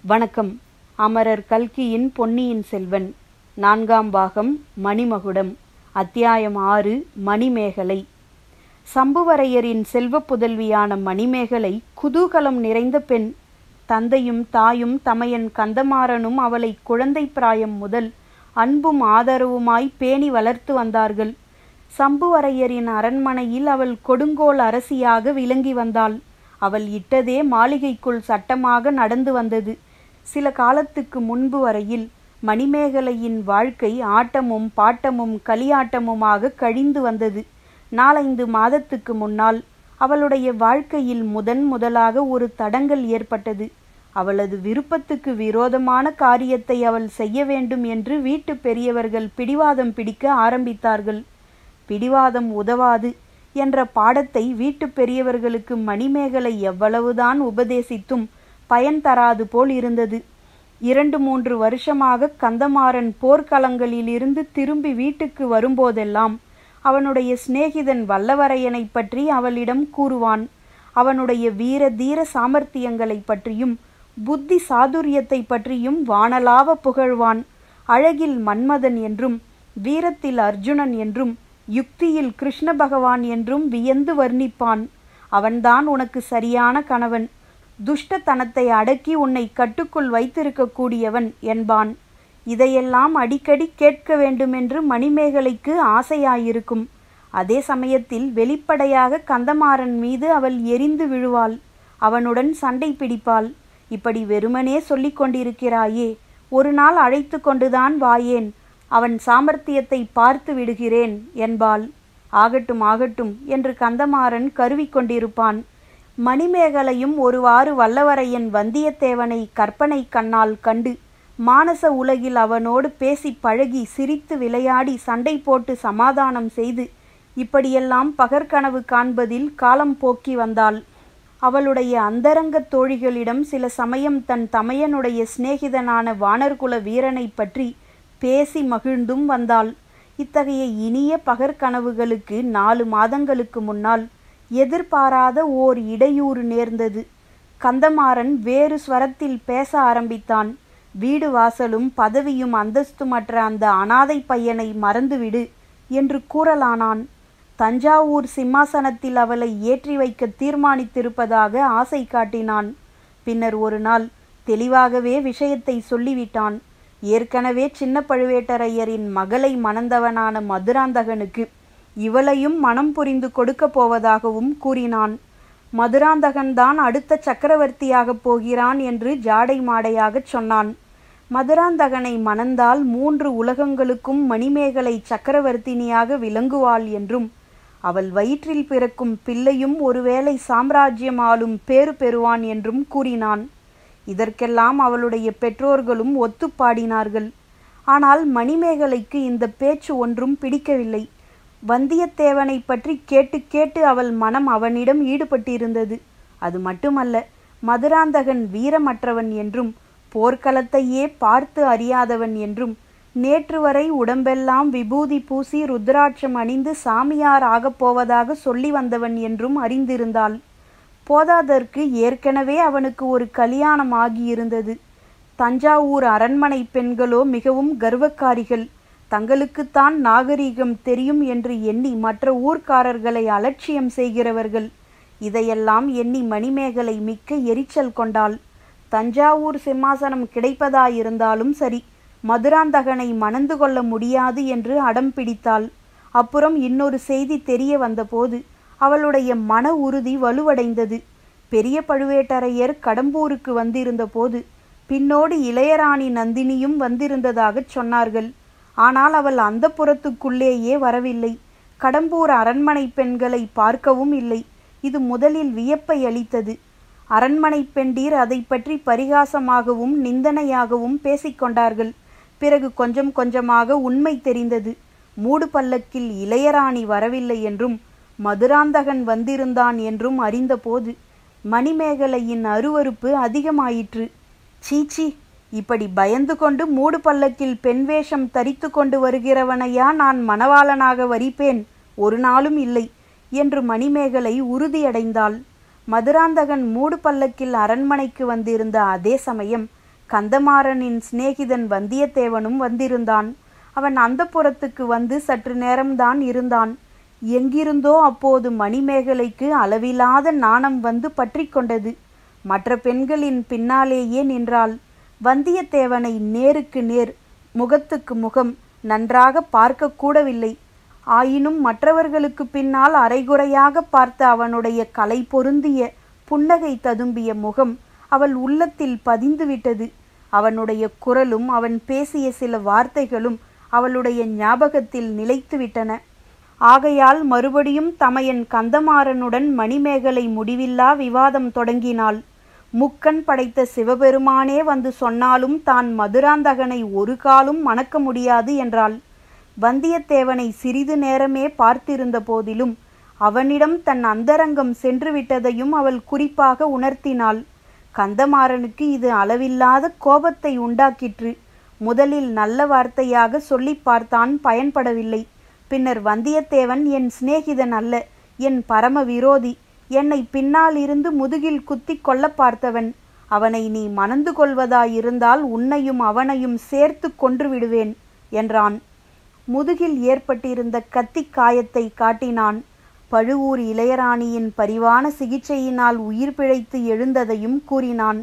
வணக்கம். அமரர் கல்கியின் பொன்னியின் செல்வன், 4ஆம் பாகம், மணிமகுடம், அத்தியாயம் 6, மணிமேகலை. சம்புவரையரின் செல்வ புதல்வியான மணிமேகலை குதூகலம் நிறைந்த பெண். தந்தையும் தாயும் தமையன் கந்தமாறனும் அவளை குழந்தை பிராயம் முதல் அன்பும் ஆதரவுமாய் பேணி வளர்த்து வந்தார்கள். சம்புவரையரின் அரண்மனையில் அவள் கொடுங்கோல் அரசியாக விளங்கி வந்தாள். அவள் இட்டதே மாளிகைக்குள் சட்டமாக நடந்து வந்தது. சில காலத்துக்கு முன்பு வரையில் மணிமேகலையின் வாழ்க்கை ஆட்டமும் பாட்டமும் களியாட்டமுமாக கழிந்து வந்தது. 4-5 மாதத்துக்கு முன்னால் அவளுடைய வாழ்க்கையில் முதலாக ஒரு தடங்கல் ஏற்பட்டது. அவளது விருப்பத்துக்கு விரோதமான காரியத்தை அவள் செய்ய வேண்டும் என்று வீட்டு பெரியவர்கள் பிடிவாதம் பிடிக்க ஆரம்பித்தார்கள். பிடிவாதம் உதவாது என்ற பாடத்தை வீட்டு பெரியவர்களுக்கு மணிமேகலை எவ்வளவுதான் உபதேசித்தும் பயன் தராது போல் இருந்தது. 2-3 வருஷமாக கந்தமாறன் போர்க்களங்களிலிருந்து திரும்பி வீட்டுக்கு வரும்போதெல்லாம் அவனுடைய சிநேகிதன் வல்லவரையனை பற்றி அவளிடம் கூறுவான். அவனுடைய வீர தீர சாமர்த்தியங்களை பற்றியும் புத்தி சாதுரியத்தை பற்றியும் வானலாவ புகழ்வான். அழகில் மன்மதன் என்றும் வீரத்தில் அர்ஜுனன் என்றும் யுக்தியில் கிருஷ்ண பகவான் என்றும் வியந்து வர்ணிப்பான். அவன்தான் உனக்கு சரியான கணவன், துஷ்டத்தனத்தை அடக்கி உன்னை கட்டுக்குள் வைத்திருக்கக்கூடியவன் என்பான். இதையெல்லாம் அடிக்கடி கேட்க வேண்டுமென்று மணிமேகலைக்கு ஆசையாயிருக்கும். அதே சமயத்தில் வெளிப்படையாக கந்தமாறன் மீது அவள் எரிந்து விழுவாள். அவனுடன் சண்டை பிடிப்பாள். இப்படி வெறுமனே சொல்லிக் கொண்டிருக்கிறாயே, ஒரு நாள் அழைத்து கொண்டுதான் வாயேன், அவன் சாமர்த்தியத்தை பார்த்து விடுகிறேன் என்பாள். ஆகட்டும் ஆகட்டும் என்று கந்தமாறன் கருவிக்கொண்டிருப்பான். மணிமேகலையும் ஒருவாறு வல்லவரையன் வந்தியத்தேவனை கற்பனை கண்ணால் கண்டு மானச உலகில் அவனோடு பேசி பழகி சிரித்து விளையாடி சண்டை போட்டு சமாதானம் செய்து இப்படியெல்லாம் பகற்கனவு காண்பதில் காலம் போக்கி வந்தாள். அவளுடைய அந்தரங்க தோழிகளிடம் சில சமயம் தன் தமையனுடைய சிநேகிதனான வானர்குல வீரனை பற்றி பேசி மகிழ்ந்தும் வந்தாள். இத்தகைய இனிய பகற்கனவுகளுக்கு 4 மாதங்களுக்கு முன்னால் எதிர்பாராத ஓர் இடையூறு நேர்ந்தது. கந்தமாறன் வேறு ஸ்வரத்தில் பேச ஆரம்பித்தான். வீடு வாசலும் பதவியும் அந்தஸ்துமற்ற அந்த அனாதை பையனை மறந்துவிடு என்று கூறலானான். தஞ்சாவூர் சிம்மாசனத்தில் அவளை ஏற்றி வைக்க தீர்மானித்திருப்பதாக ஆசை காட்டினான். பின்னர் ஒரு நாள் தெளிவாகவே விஷயத்தை சொல்லிவிட்டான். ஏற்கனவே சின்ன பழுவேட்டரையரின் மகளை மணந்தவனான மதுராந்தகனுக்கு இவளையும் மனம் புரிந்து கொடுக்க போவதாகவும் கூறினான். மதுராந்தகன்தான் அடுத்த சக்கரவர்த்தியாகப் போகிறான் என்று ஜாடை மாடையாகச் சொன்னான். மதுராந்தகனை மணந்தால் 3 உலகங்களுக்கும் மணிமேகலை சக்கரவர்த்தினியாக விளங்குவாள் என்றும் அவள் வயிற்றில் பிறக்கும் பிள்ளையும் ஒருவேளை சாம்ராஜ்யம் ஆளும் பேறு பெறுவான் என்றும் கூறினான். இதற்கெல்லாம் அவளுடைய பெற்றோர்களும் ஒத்துப்பாடினார்கள். ஆனால் மணிமேகலைக்கு இந்த பேச்சு ஒன்றும் பிடிக்கவில்லை. வந்தியத்தேவனை பற்றி கேட்டு கேட்டு அவள் மனம் அவனிடம் ஈடுபட்டிருந்தது. அது மட்டுமல்ல, மதுராந்தகன் வீரமற்றவன் என்றும் போர்க்களத்தையே பார்த்து அறியாதவன் என்றும் நேற்று வரை உடம்பெல்லாம் விபூதி பூசி ருத்ராட்சம் அணிந்து சாமியார் ஆகப் போவதாக சொல்லி வந்தவன் என்றும் அறிந்திருந்தாள். போதாதற்கு ஏற்கனவே அவனுக்கு ஒரு கல்யாணம் ஆகியிருந்தது. தஞ்சாவூர் அரண்மனை பெண்களோ மிகவும் கர்வக்காரிகள். தங்களுக்குத்தான் நாகரிகம் தெரியும் என்று எண்ணி மற்ற ஊர்க்காரர்களை அலட்சியம் செய்கிறவர்கள். இதையெல்லாம் எண்ணி மணிமேகலை மிக்க எரிச்சல் கொண்டாள். தஞ்சாவூர் சிம்மாசனம் கிடைப்பதாயிருந்தாலும் சரி, மதுராந்தகனை மணந்து கொள்ள முடியாது என்று அடம் பிடித்தாள். அப்புறம் இன்னொரு செய்தி தெரிய வந்தபோது அவளுடைய மன உறுதி வலுவடைந்தது. பெரிய பழுவேட்டரையர் கடம்பூருக்கு வந்திருந்த போது பின்னோடு இளையராணி நந்தினியும் வந்திருந்ததாகச் சொன்னார்கள். ஆனால் அவள் அந்த புறத்துக்குள்ளேயே வரவில்லை. கடம்பூர் அரண்மனை பெண்களை பார்க்கவும் இல்லை. இது முதலில் வியப்பை அளித்தது. அரண்மனை பெண்டீர் அதை பற்றி பரிகாசமாகவும் நிந்தனையாகவும் பேசிக்கொண்டார்கள். பிறகு கொஞ்சம் கொஞ்சமாக உண்மை தெரிந்தது. மூடு பல்லக்கில் இளையராணி வரவில்லை என்றும் மதுராந்தகன் வந்திருந்தான் என்றும் அறிந்தபோது மணிமேகலையின் அருவருப்பு அதிகமாயிற்று. சீச்சி, இப்படி பயந்து கொண்டு மூடு பல்லக்கில் பெண் வேஷம் தரித்து கொண்டு வருகிறவனையா நான் மணவாளனாக வரிப்பேன்? ஒரு நாளும் இல்லை என்று மணிமேகலை உறுதியடைந்தாள். மதுராந்தகன் மூடு பல்லக்கில் அரண்மனைக்கு வந்திருந்த அதே சமயம் கந்தமாறனின் சிநேகிதன் வந்தியத்தேவனும் வந்திருந்தான். அவன் அந்தப்புரத்துக்கு வந்து சற்று நேரம்தான் இருந்தான். எங்கிருந்தோ அப்போது மணிமேகலைக்கு அளவிலாத நாணம் வந்து பற்றி கொண்டது. மற்ற பெண்களின் பின்னாலேயே நின்றாள். வந்தியத்தேவனை நேருக்கு நேர், முகத்துக்கு முகம் நன்றாக பார்க்க கூடவில்லை. ஆயினும் மற்றவர்களுக்கு பின்னால் அரைகுறையாக பார்த்த அவனுடைய கலை பொருந்திய புன்னகை ததும்பிய முகம் அவள் உள்ளத்தில் பதிந்துவிட்டது. அவனுடைய குரலும் அவன் பேசிய சில வார்த்தைகளும் அவளுடைய ஞாபகத்தில் நிலைத்துவிட்டன. ஆகையால் மறுபடியும் தமையன் கந்தமாறனுடன் மணிமேகலை முடிவில்லா விவாதம் தொடங்கினாள். முக்கண் படைத்த சிவபெருமானே வந்து சொன்னாலும் தான் மதுராந்தகனை ஒரு காலும் மணக்க முடியாது என்றாள். வந்தியத்தேவனை சிறிது நேரமே பார்த்திருந்த போதிலும் அவனிடம் தன் அந்தரங்கம் சென்றுவிட்டதையும் அவள் குறிப்பாக உணர்த்தினாள். கந்தமாறனுக்கு இது அளவில்லாத கோபத்தை உண்டாக்கிற்று. முதலில் நல்ல வார்த்தையாக சொல்லி பார்த்தான், பயன்படவில்லை. பின்னர் வந்தியத்தேவன் என் சிநேகிதன் அல்ல, என் பரம விரோதி, என்னை பின்னால் இருந்து முதுகில் குத்தி கொல்ல பார்த்தவன். அவனை நீ மணந்து கொள்வதாயிருந்தால் உன்னையும் அவனையும் சேர்த்து கொன்று விடுவேன் என்றான். முதுகில் ஏற்பட்டிருந்த கத்தி காயத்தை காட்டினான். பழுவூர் இளையராணியின் பரிவான சிகிச்சையினால் உயிர் பிழைத்து எழுந்ததையும் கூறினான்.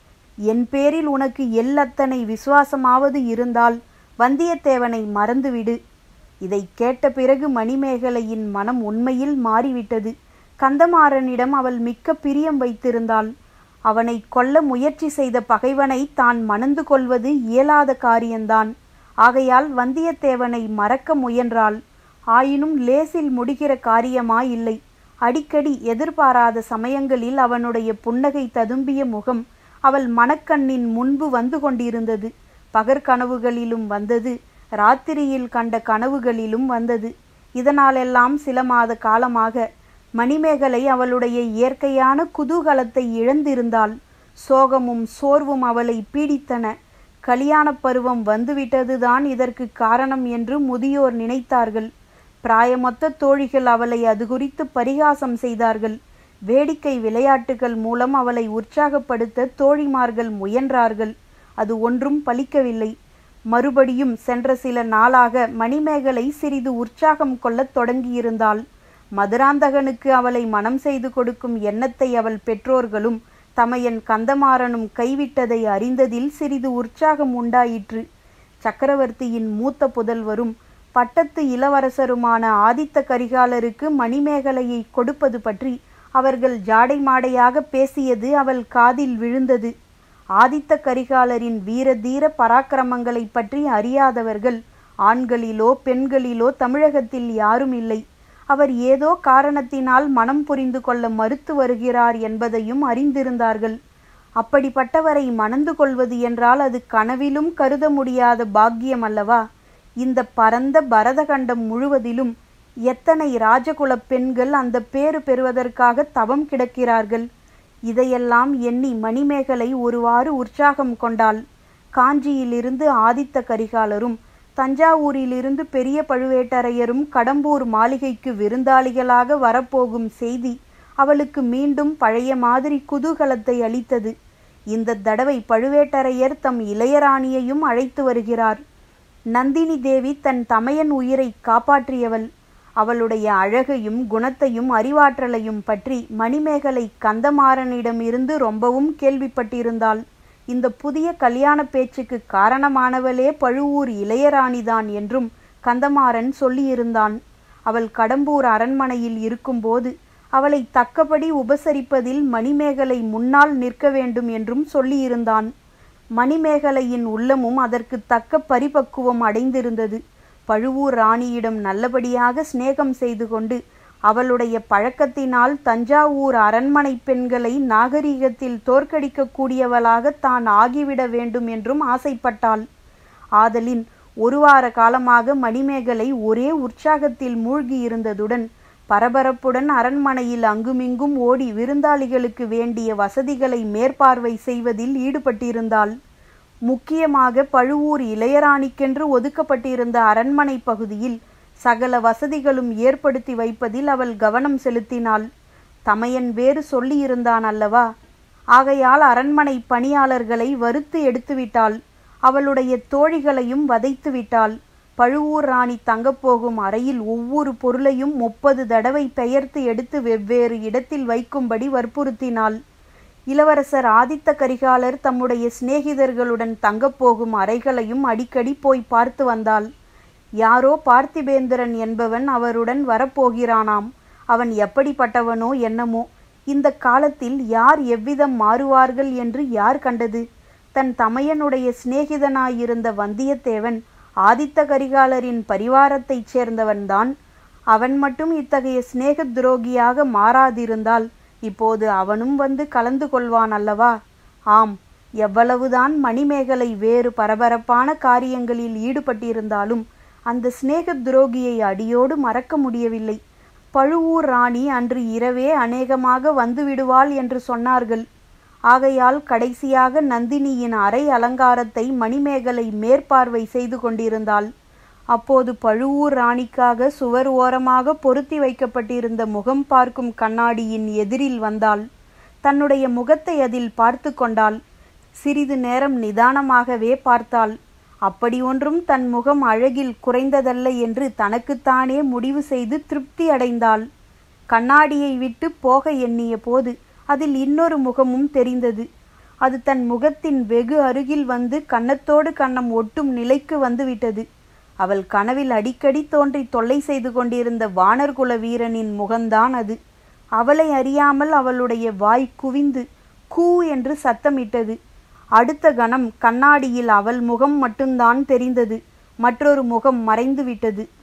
என் பேரில் உனக்கு எல்லத்தனை விசுவாசமாவது இருந்தால் வந்தியத்தேவனை மறந்துவிடு. இதை கேட்ட பிறகு மணிமேகலையின் மனம் உண்மையில் மாறிவிட்டது. கந்தமாறனிடம் அவள் மிக்க பிரியம் வைத்திருந்தாள். அவனை கொல்ல முயற்சி செய்த பகைவனை தான் மணந்து கொள்வது இயலாத காரியம்தான். ஆகையால் வந்தியத்தேவனை மறக்க முயன்றாள். ஆயினும் லேசில் முடிகிற காரியமாயில்லை. அடிக்கடி எதிர்பாராத சமயங்களில் அவனுடைய புன்னகை ததும்பிய முகம் அவள் மனக்கண்ணின் முன்பு வந்து கொண்டிருந்தது. பகற்கனவுகளிலும் வந்தது, ராத்திரியில் கண்ட கனவுகளிலும் வந்தது. இதனாலெல்லாம் சில மாத காலமாக மணிமேகலை அவளுடைய இயற்கையான குதூகலத்தை இழந்திருந்தாள். சோகமும் சோர்வும் அவளை பீடித்தன. கல்யாண பருவம் வந்துவிட்டதுதான் இதற்கு காரணம் என்று முதியோர் நினைத்தார்கள். பிராயமொத்த தோழிகள் அவளை அது குறித்து பரிகாசம் செய்தார்கள். வேடிக்கை விளையாட்டுகள் மூலம் அவளை உற்சாகப்படுத்த தோழிமார்கள் முயன்றார்கள். அது ஒன்றும் பலிக்கவில்லை. மறுபடியும் சென்ற சில நாளாக மணிமேகலை சிறிது உற்சாகம் கொள்ளத் தொடங்கியிருந்தாள். மதுராந்தகனுக்கு அவளை மனம் செய்து கொடுக்கும் எண்ணத்தை அவள் பெற்றோர்களும் தமையன் கந்தமாறனும் கைவிட்டதை அறிந்ததில் சிறிது உற்சாகம் உண்டாயிற்று. சக்கரவர்த்தியின் மூத்த புதல்வரும் பட்டத்து இளவரசருமான ஆதித்த கரிகாலருக்கு மணிமேகலையை கொடுப்பது பற்றி அவர்கள் ஜாடை மாடையாக பேசியது அவள் காதில் விழுந்தது. ஆதித்த கரிகாலரின் வீர தீர பராக்கிரமங்களை பற்றி அறியாதவர்கள் ஆண்களிலோ பெண்களிலோ தமிழகத்தில் யாரும் இல்லை. அவர் ஏதோ காரணத்தினால் மனம் புரிந்து கொள்ள மறுத்து வருகிறார் என்பதையும் அறிந்திருந்தார்கள். அப்படிப்பட்டவரை மணந்து கொள்வது என்றால் அது கனவிலும் கருத முடியாத பாக்கியம் அல்லவா? இந்த பரந்த பரதகண்டம் முழுவதிலும் எத்தனை ராஜகுல பெண்கள் அந்த பேறு பெறுவதற்காக தவம் கிடக்கிறார்கள். இதையெல்லாம் எண்ணி மணிமேகலை ஒருவாறு உற்சாகம் கொண்டாள். காஞ்சியிலிருந்து ஆதித்த கரிகாலரும் தஞ்சாவூரிலிருந்து பெரிய பழுவேட்டரையரும் கடம்பூர் மாளிகைக்கு விருந்தாளிகளாக வரப்போகும் செய்தி அவளுக்கு மீண்டும் பழைய மாதிரி குதூகலத்தை அளித்தது. இந்த தடவை பழுவேட்டரையர் தம் இளையராணியையும் அழைத்து வருகிறார். நந்தினி தேவி தன் தமையன் உயிரை காப்பாற்றியவள். அவளுடைய அழகையும் குணத்தையும் அறிவாற்றலையும் பற்றி மணிமேகலை கந்தமாறனிடமிருந்து ரொம்பவும் கேள்விப்பட்டிருந்தாள். இந்த புதிய கல்யாண பேச்சுக்கு காரணமானவளே பழுவூர் இளையராணிதான் என்றும் கந்தமாறன் சொல்லியிருந்தான். அவள் கடம்பூர் அரண்மனையில் இருக்கும்போது அவளை தக்கபடி உபசரிப்பதில் மணிமேகலை முன்னால் நிற்க வேண்டும் என்றும் சொல்லியிருந்தான். மணிமேகலையின் உள்ளமும் அதற்கு தக்க பரிபக்குவம் அடைந்திருந்தது. பழுவூர் ராணியிடம் நல்லபடியாக சிநேகம் செய்து கொண்டு அவளுடைய பழக்கத்தினால் தஞ்சாவூர் அரண்மனை பெண்களை நாகரிகத்தில் தோற்கடிக்கக்கூடியவளாக தான் ஆகிவிட வேண்டும் என்றும் ஆசைப்பட்டாள். ஆதலின் ஒரு வார காலமாக மணிமேகலை ஒரே உற்சாகத்தில் மூழ்கியிருந்ததுடன் பரபரப்புடன் அரண்மனையில் அங்குமிங்கும் ஓடி விருந்தாளிகளுக்கு வேண்டிய வசதிகளை மேற்பார்வை செய்வதில் ஈடுபட்டிருந்தாள். முக்கியமாக பழுவூர் இளையராணிக்கென்று ஒதுக்கப்பட்டிருந்த அரண்மனை பகுதியில் சகல வசதிகளும் ஏற்படுத்தி வைப்பதில் அவள் கவனம் செலுத்தினாள். தமையன் வேறு சொல்லியிருந்தான் அல்லவா? ஆகையால் அரண்மனை பணியாளர்களை வறுத்து எடுத்துவிட்டாள். அவளுடைய தோழிகளையும் வதைத்து விட்டாள். பழுவூர் ராணி தங்கப்போகும் அறையில் ஒவ்வொரு பொருளையும் 30 தடவை பெயர்த்து எடுத்து வெவ்வேறு இடத்தில் வைக்கும்படி வற்புறுத்தினாள். இளவரசர் ஆதித்த கரிகாலர் தம்முடைய சிநேகிதர்களுடன் தங்கப்போகும் அறைகளையும் அடிக்கடி போய் பார்த்து வந்தாள். யாரோ பார்த்திபேந்திரன் என்பவன் அவருடன் வரப்போகிறானாம். அவன் எப்படிப்பட்டவனோ என்னமோ. இந்த காலத்தில் யார் எவ்விதம் மாறுவார்கள் என்று யார் கண்டது? தன் தமையனுடைய சிநேகிதனாயிருந்த வந்தியத்தேவன் ஆதித்த கரிகாலரின் பரிவாரத்தைச் சேர்ந்தவன்தான். அவன் மட்டும் இத்தகைய சிநேக துரோகியாக மாறாதிருந்தால் இப்போது அவனும் வந்து கலந்து கொள்வான் அல்லவா? ஆம், எவ்வளவுதான் மணிமேகலை வேறு பரபரப்பான காரியங்களில் ஈடுபட்டிருந்தாலும் அந்த சிநேக துரோகியை அடியோடு மறக்க முடியவில்லை. பழுவூர் ராணி அன்று இரவே அநேகமாக வந்துவிடுவாள் என்று சொன்னார்கள். ஆகையால் கடைசியாக நந்தினியின் அறை அலங்காரத்தை மணிமேகலை மேற்பார்வை செய்து கொண்டிருந்தாள். அப்போது பழுவூர் ராணிக்காக சுவர் ஓரமாக பொருத்தி வைக்கப்பட்டிருந்த முகம் பார்க்கும் கண்ணாடியின் எதிரில் வந்தாள். தன்னுடைய முகத்தை அதில் பார்த்து கொண்டாள். சிறிது நேரம் நிதானமாகவே பார்த்தாள். அப்படி ஒன்றும் தன் முகம் அழகில் குறைந்ததல்ல என்று தனக்குத்தானே முடிவு செய்து திருப்தி அடைந்தாள். கண்ணாடியை விட்டு போக எண்ணிய போது அதில் இன்னொரு முகமும் தெரிந்தது. அது தன் முகத்தின் வெகு அருகில் வந்து கன்னத்தோடு கன்னம் ஒட்டும் நிலைக்கு வந்துவிட்டது. அவள் கனவில் அடிக்கடி தோன்றி தொல்லை செய்து கொண்டிருந்த வானர்குல வீரனின் முகம்தான் அது. அவளை அறியாமல் அவளுடைய வாய் குவிந்து கூ என்று சத்தமிட்டது. அடுத்த கணம் கண்ணாடியில் அவள் முகம் மட்டும்தான் தெரிந்தது. மற்றொரு முகம் மறைந்து விட்டது.